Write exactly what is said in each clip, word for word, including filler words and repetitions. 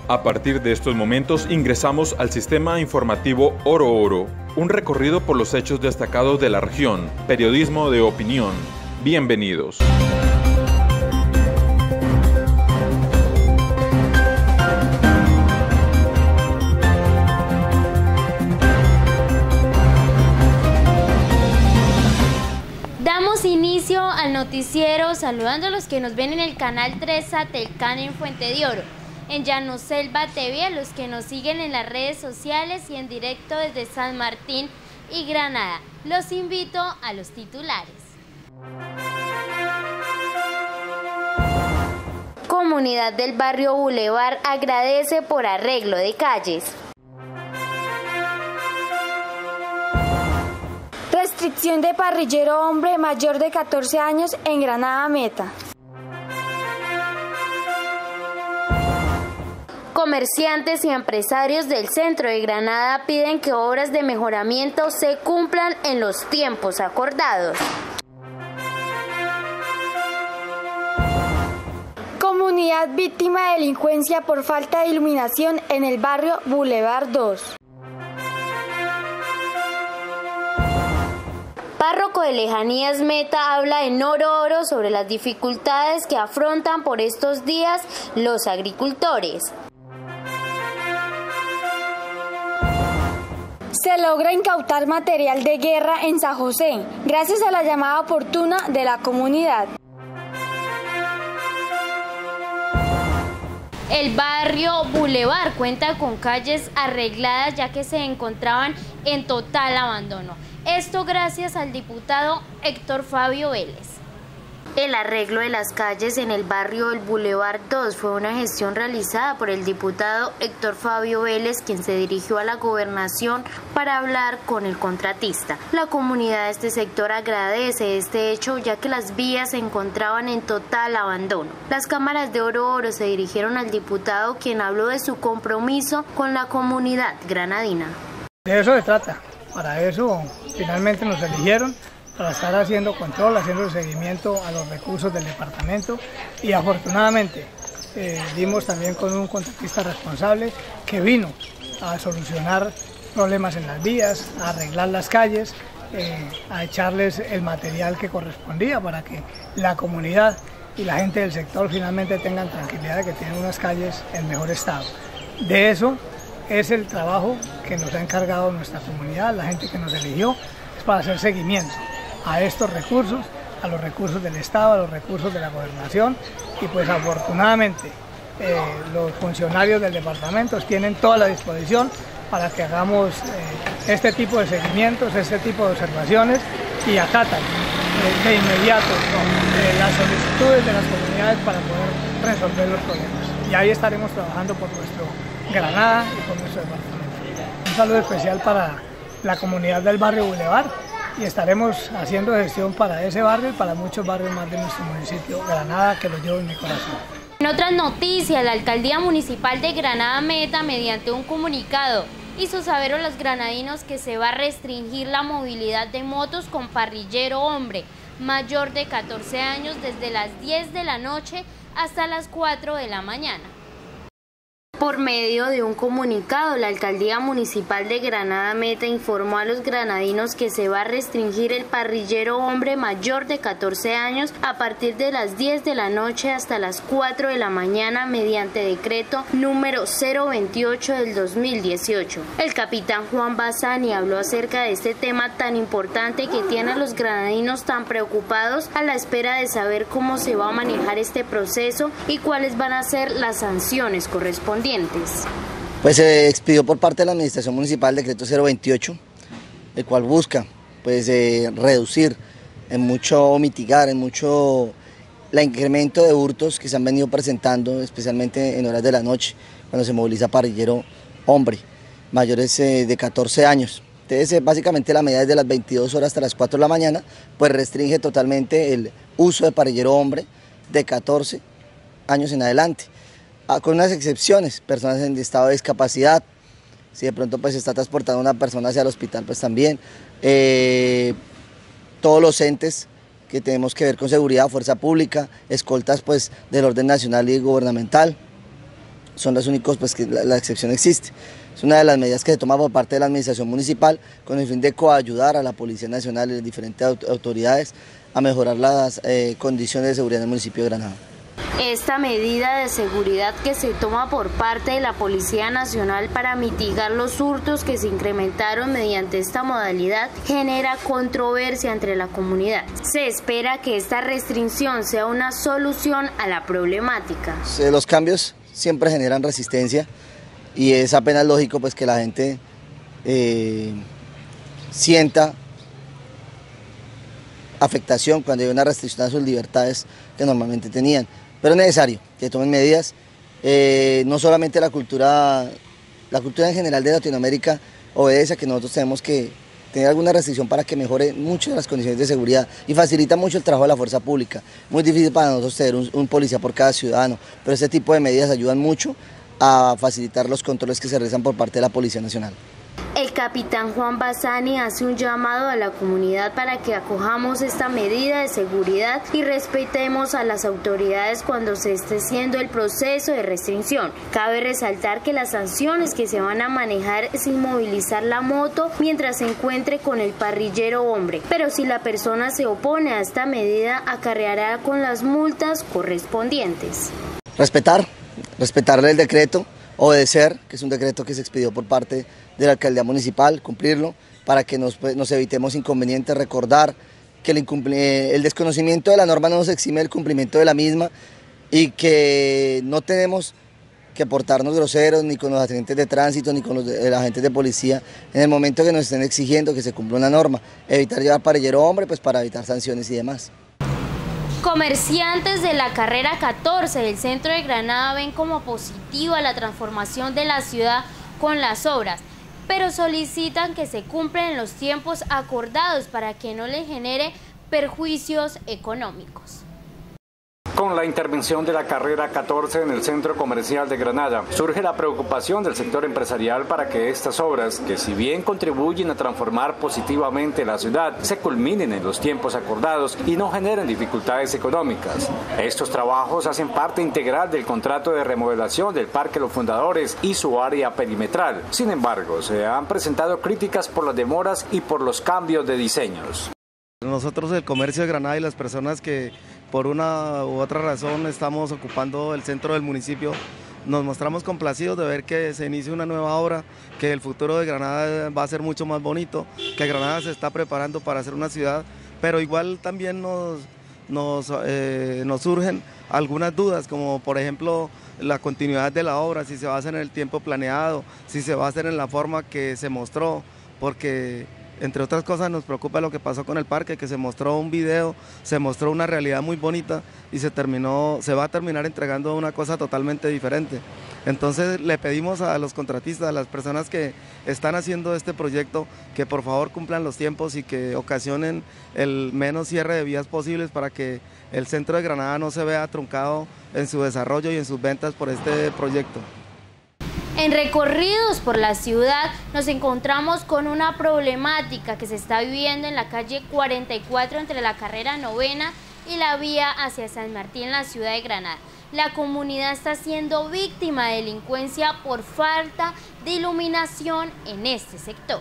A partir de estos momentos ingresamos al sistema informativo Oro Oro, un recorrido por los hechos destacados de la región, periodismo de opinión. Bienvenidos. Damos inicio al noticiero saludando a los que nos ven en el canal tres Satelcan en Fuente de Oro, en Llanoselva T V, a los que nos siguen en las redes sociales y en directo desde San Martín y Granada. Los invito a los titulares. Comunidad del barrio Boulevard agradece por arreglo de calles. Restricción de parrillero hombre mayor de catorce años en Granada Meta. Comerciantes y empresarios del centro de Granada piden que obras de mejoramiento se cumplan en los tiempos acordados. Comunidad víctima de delincuencia por falta de iluminación en el barrio Boulevard dos. Párroco de Lejanías Meta habla en Oro Oro sobre las dificultades que afrontan por estos días los agricultores. Se logra incautar material de guerra en San José, gracias a la llamada oportuna de la comunidad. El barrio Boulevard cuenta con calles arregladas ya que se encontraban en total abandono. Esto gracias al diputado Héctor Fabio Vélez. El arreglo de las calles en el barrio del Boulevard dos fue una gestión realizada por el diputado Héctor Fabio Vélez, quien se dirigió a la gobernación para hablar con el contratista. La comunidad de este sector agradece este hecho ya que las vías se encontraban en total abandono. Las cámaras de Oro Oro se dirigieron al diputado, quien habló de su compromiso con la comunidad granadina. De eso se trata, para eso finalmente nos eligieron, para estar haciendo control, haciendo seguimiento a los recursos del departamento, y afortunadamente eh, dimos también con un contratista responsable que vino a solucionar problemas en las vías, a arreglar las calles, eh, a echarles el material que correspondía para que la comunidad y la gente del sector finalmente tengan tranquilidad de que tienen unas calles en mejor estado. De eso es el trabajo que nos ha encargado nuestra comunidad, la gente que nos eligió, es para hacer seguimiento a estos recursos, a los recursos del Estado, a los recursos de la gobernación, y pues afortunadamente eh, los funcionarios del departamento tienen toda la disposición para que hagamos eh, este tipo de seguimientos, este tipo de observaciones, y acatan eh, de inmediato ¿no? eh, las solicitudes de las comunidades para poder resolver los problemas. Y ahí estaremos trabajando por nuestro Granada y por nuestro departamento. Un saludo especial para la comunidad del barrio Boulevard, y estaremos haciendo gestión para ese barrio y para muchos barrios más de nuestro municipio Granada, que lo llevo en mi corazón. En otras noticias, la Alcaldía Municipal de Granada Meta, mediante un comunicado, hizo saber a los granadinos que se va a restringir la movilidad de motos con parrillero hombre mayor de catorce años desde las diez de la noche hasta las cuatro de la mañana. Por medio de un comunicado, la Alcaldía Municipal de Granada Meta informó a los granadinos que se va a restringir el parrillero hombre mayor de catorce años a partir de las diez de la noche hasta las cuatro de la mañana mediante decreto número cero veintiocho del dos mil dieciocho. El capitán Juan Bassani habló acerca de este tema tan importante que tiene a los granadinos tan preocupados a la espera de saber cómo se va a manejar este proceso y cuáles van a ser las sanciones correspondientes. Pues se expidió por parte de la Administración Municipal el decreto cero veintiocho, el cual busca pues eh, reducir, en mucho mitigar, en mucho el incremento de hurtos que se han venido presentando, especialmente en horas de la noche, cuando se moviliza parrillero hombre, mayores eh, de catorce años. Entonces eh, básicamente la medida desde las veintidós horas hasta las cuatro de la mañana, pues restringe totalmente el uso de parrillero hombre de catorce años en adelante. Con unas excepciones, personas en estado de discapacidad, si de pronto pues se está transportando una persona hacia el hospital, pues también, eh, todos los entes que tenemos que ver con seguridad, fuerza pública, escoltas pues del orden nacional y gubernamental, son los únicos pues que la, la excepción existe. Es una de las medidas que se toma por parte de la administración municipal con el fin de coayudar a la Policía Nacional y las diferentes autoridades a mejorar las eh, condiciones de seguridad en el municipio de Granada. Esta medida de seguridad que se toma por parte de la Policía Nacional para mitigar los hurtos que se incrementaron mediante esta modalidad genera controversia entre la comunidad. Se espera que esta restricción sea una solución a la problemática. Los cambios siempre generan resistencia y es apenas lógico pues que la gente eh, sienta afectación cuando hay una restricción a sus libertades que normalmente tenían. Pero es necesario que tomen medidas, eh, no solamente la cultura, la cultura en general de Latinoamérica obedece a que nosotros tenemos que tener alguna restricción para que mejore mucho las condiciones de seguridad y facilita mucho el trabajo de la fuerza pública. Muy difícil para nosotros tener un, un policía por cada ciudadano, pero este tipo de medidas ayudan mucho a facilitar los controles que se realizan por parte de la Policía Nacional. El capitán Juan Bassani hace un llamado a la comunidad para que acojamos esta medida de seguridad y respetemos a las autoridades cuando se esté haciendo el proceso de restricción. Cabe resaltar que las sanciones que se van a manejar es inmovilizar la moto mientras se encuentre con el parrillero hombre, pero si la persona se opone a esta medida acarreará con las multas correspondientes. Respetar, respetarle el decreto, obedecer, que es un decreto que se expidió por parte de la alcaldía municipal, cumplirlo para que nos, pues, nos evitemos inconvenientes, recordar que el, el desconocimiento de la norma no nos exime del cumplimiento de la misma y que no tenemos que portarnos groseros ni con los agentes de tránsito ni con los, de, los agentes de policía en el momento que nos estén exigiendo que se cumpla una norma, evitar llevar parrillero hombre pues para evitar sanciones y demás. Comerciantes de la carrera catorce del centro de Granada ven como positiva la transformación de la ciudad con las obras, pero solicitan que se cumplan los tiempos acordados para que no les genere perjuicios económicos. Con la intervención de la carrera catorce en el centro comercial de Granada, surge la preocupación del sector empresarial para que estas obras, que si bien contribuyen a transformar positivamente la ciudad, se culminen en los tiempos acordados y no generen dificultades económicas. Estos trabajos hacen parte integral del contrato de remodelación del Parque Los Fundadores y su área perimetral. Sin embargo, se han presentado críticas por las demoras y por los cambios de diseños. Nosotros, el comercio de Granada y las personas que por una u otra razón estamos ocupando el centro del municipio, nos mostramos complacidos de ver que se inicia una nueva obra, que el futuro de Granada va a ser mucho más bonito, que Granada se está preparando para ser una ciudad, pero igual también nos, nos, eh, nos surgen algunas dudas, como por ejemplo la continuidad de la obra, si se va a hacer en el tiempo planeado, si se va a hacer en la forma que se mostró, porque entre otras cosas nos preocupa lo que pasó con el parque, que se mostró un video, se mostró una realidad muy bonita y se terminó, se va a terminar entregando una cosa totalmente diferente. Entonces le pedimos a los contratistas, a las personas que están haciendo este proyecto, que por favor cumplan los tiempos y que ocasionen el menos cierre de vías posibles para que el centro de Granada no se vea truncado en su desarrollo y en sus ventas por este proyecto. En recorridos por la ciudad nos encontramos con una problemática que se está viviendo en la calle cuarenta y cuatro entre la carrera novena y la vía hacia San Martín en la ciudad de Granada. La comunidad está siendo víctima de delincuencia por falta de iluminación en este sector.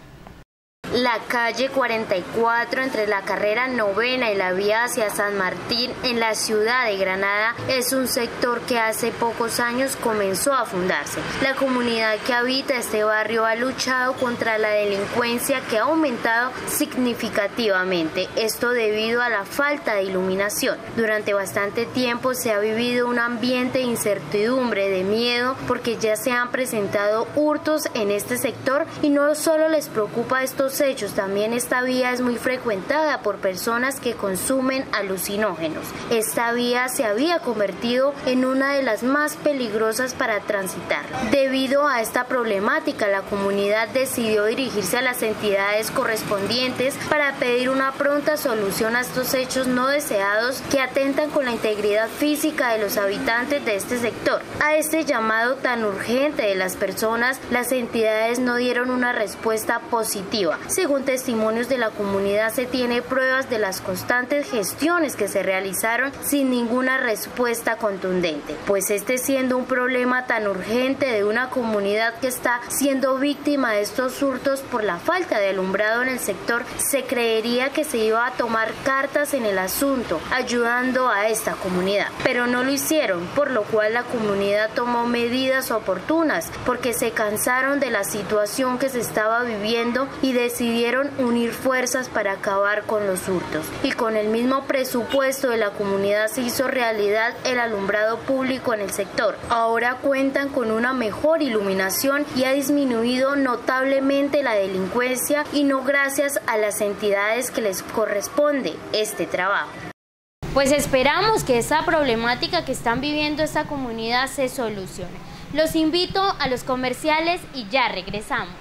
La calle cuarenta y cuatro entre la carrera novena y la vía hacia San Martín en la ciudad de Granada es un sector que hace pocos años comenzó a fundarse. La comunidad que habita este barrio ha luchado contra la delincuencia que ha aumentado significativamente, esto debido a la falta de iluminación. Durante bastante tiempo se ha vivido un ambiente de incertidumbre, de miedo, porque ya se han presentado hurtos en este sector y no solo les preocupa estos hechos, también esta vía es muy frecuentada por personas que consumen alucinógenos. Esta vía se había convertido en una de las más peligrosas para transitar. Debido a esta problemática, la comunidad decidió dirigirse a las entidades correspondientes para pedir una pronta solución a estos hechos no deseados que atentan con la integridad física de los habitantes de este sector. A este llamado tan urgente de las personas, las entidades no dieron una respuesta positiva. Según testimonios de la comunidad, se tiene pruebas de las constantes gestiones que se realizaron sin ninguna respuesta contundente, pues este siendo un problema tan urgente de una comunidad que está siendo víctima de estos hurtos por la falta de alumbrado en el sector, se creería que se iba a tomar cartas en el asunto, ayudando a esta comunidad, pero no lo hicieron, por lo cual la comunidad tomó medidas oportunas, porque se cansaron de la situación que se estaba viviendo y decidieron unir fuerzas para acabar con los hurtos. Y con el mismo presupuesto de la comunidad se hizo realidad el alumbrado público en el sector. Ahora cuentan con una mejor iluminación y ha disminuido notablemente la delincuencia, y no gracias a las entidades que les corresponde este trabajo. Pues esperamos que esa problemática que están viviendo esta comunidad se solucione. Los invito a los comerciales y ya regresamos.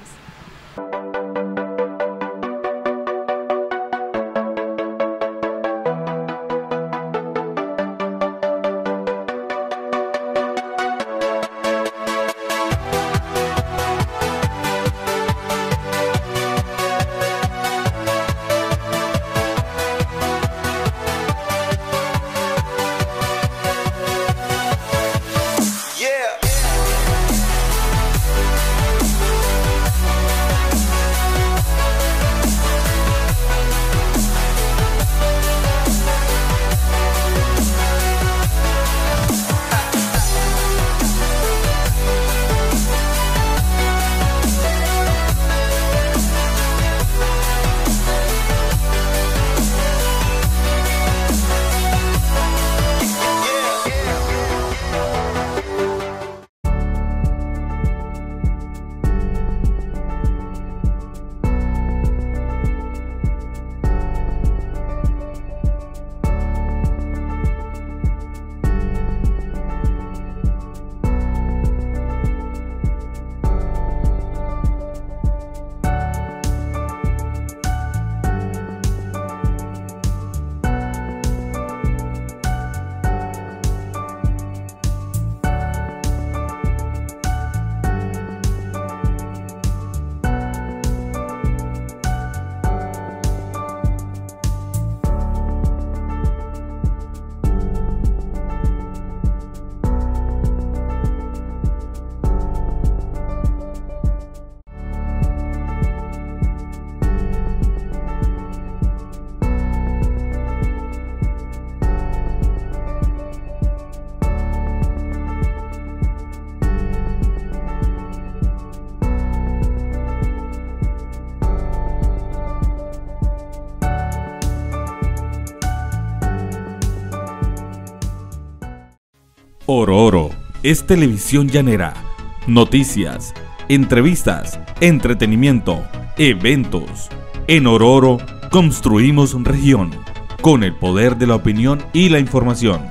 Oro Oro es televisión llanera, noticias, entrevistas, entretenimiento, eventos. En Oro Oro construimos región, con el poder de la opinión y la información.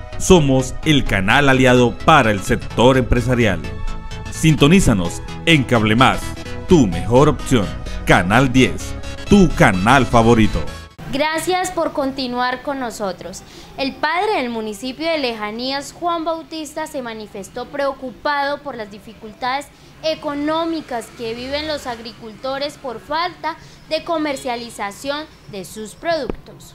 Somos el canal aliado para el sector empresarial. Sintonízanos en Cable Más, tu mejor opción. Canal diez, tu canal favorito. Gracias por continuar con nosotros. El padre del municipio de Lejanías, Juan Bautista, se manifestó preocupado por las dificultades económicas que viven los agricultores por falta de comercialización de sus productos.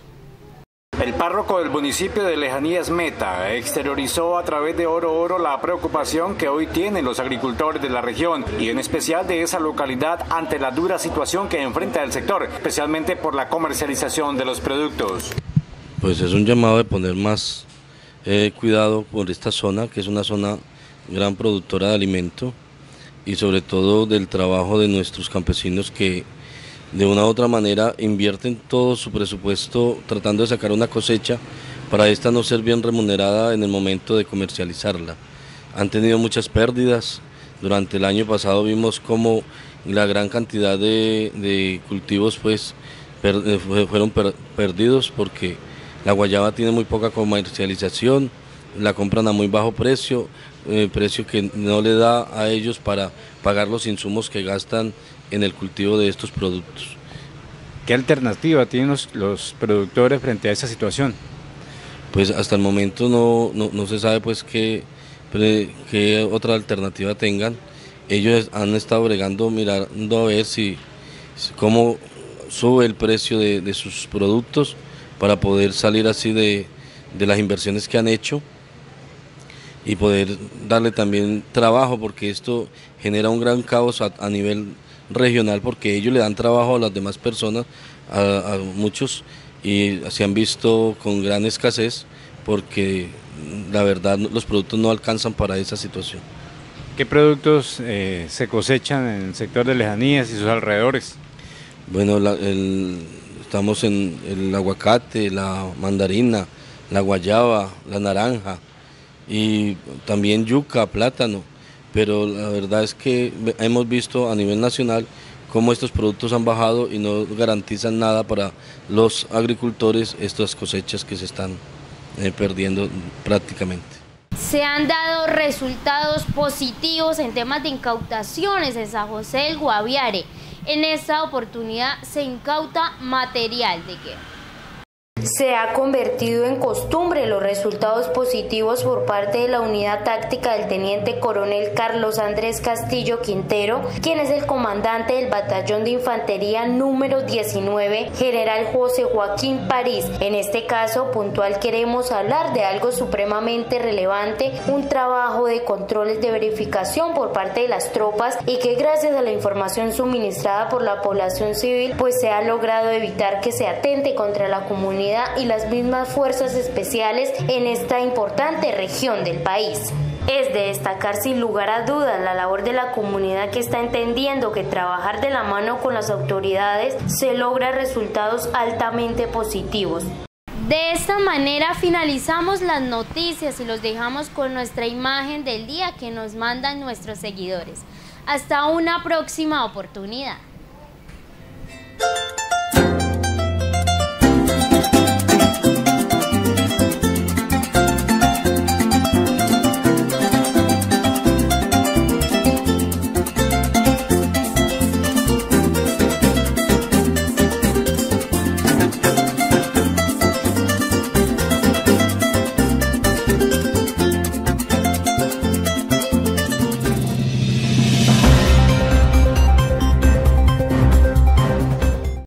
El párroco del municipio de Lejanías Meta exteriorizó a través de Oro Oro la preocupación que hoy tienen los agricultores de la región y en especial de esa localidad ante la dura situación que enfrenta el sector, especialmente por la comercialización de los productos. Pues es un llamado de poner más eh, cuidado por esta zona, que es una zona gran productora de alimento y sobre todo del trabajo de nuestros campesinos que de una u otra manera invierten todo su presupuesto tratando de sacar una cosecha para esta no ser bien remunerada en el momento de comercializarla. Han tenido muchas pérdidas. Durante el año pasado vimos como la gran cantidad de, de cultivos pues, per, fueron per, perdidos porque la guayaba tiene muy poca comercialización, la compran a muy bajo precio, eh, precio que no le da a ellos para pagar los insumos que gastan en el cultivo de estos productos. ¿Qué alternativa tienen los, los productores frente a esa situación? Pues hasta el momento no, no, no se sabe pues qué, qué otra alternativa tengan. Ellos han estado bregando, mirando a ver si cómo sube el precio de, de sus productos para poder salir así de, de las inversiones que han hecho y poder darle también trabajo, porque esto genera un gran caos a, a nivel regional, porque ellos le dan trabajo a las demás personas, a, a muchos, y se han visto con gran escasez porque la verdad los productos no alcanzan para esa situación. ¿Qué productos eh, se cosechan en el sector de Lejanías y sus alrededores? Bueno, la, el, estamos en el aguacate, la mandarina, la guayaba, la naranja y también yuca, plátano, pero la verdad es que hemos visto a nivel nacional cómo estos productos han bajado y no garantizan nada para los agricultores, estas cosechas que se están eh, perdiendo prácticamente. Se han dado resultados positivos en temas de incautaciones en San José del Guaviare. En esta oportunidad se incauta material de guerra. Se ha convertido en costumbre los resultados positivos por parte de la unidad táctica del teniente coronel Carlos Andrés Castillo Quintero, quien es el comandante del batallón de infantería número diecinueve, general José Joaquín París. En este caso puntual queremos hablar de algo supremamente relevante, un trabajo de controles de verificación por parte de las tropas y que gracias a la información suministrada por la población civil pues se ha logrado evitar que se atente contra la comunidad y las mismas fuerzas especiales en esta importante región del país. Es de destacar sin lugar a dudas la labor de la comunidad que está entendiendo que trabajar de la mano con las autoridades se logra resultados altamente positivos. De esta manera finalizamos las noticias y los dejamos con nuestra imagen del día que nos mandan nuestros seguidores. Hasta una próxima oportunidad.